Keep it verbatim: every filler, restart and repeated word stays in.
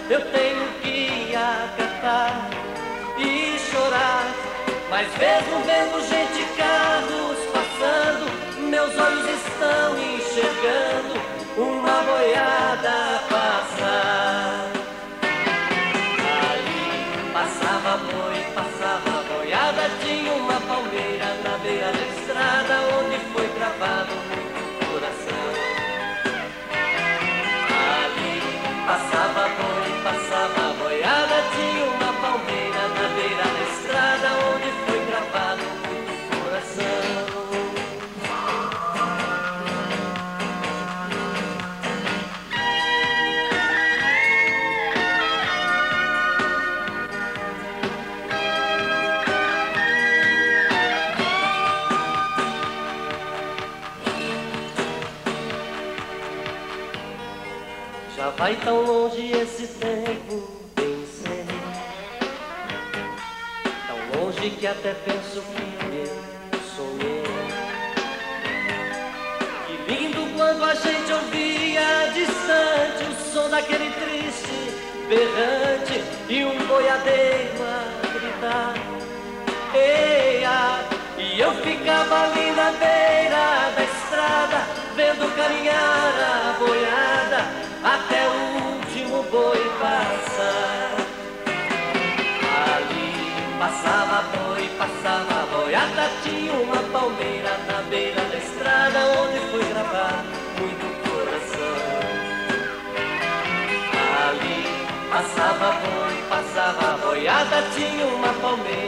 eu tenho que acatar e chorar. Mas mesmo vendo gente e carros passando, meus olhos estão enxergando uma boiada passar. Ali passava boi, passava boiada, tinha uma palmeira na beira da estrada onde foi gravado muito coração. Ali passava boi, passava boiada, tinha uma palmeira na beira da estrada onde foi gravado muito coração. Já vai tão longe esse tempo, bem sei, tão longe que até penso que eu sonhei. Que lindo quando a gente ouvia distante o som daquele triste berrante e um boiadeiro a gritar, eia! E eu ficava ali na beira da estrada, vendo caminhar a boiada até o último boi passar. Ali passava boi, passava boiada, tinha uma palmeira na beira da estrada onde foi gravar muito coração. Ali passava boi, passava boiada, tinha uma palmeira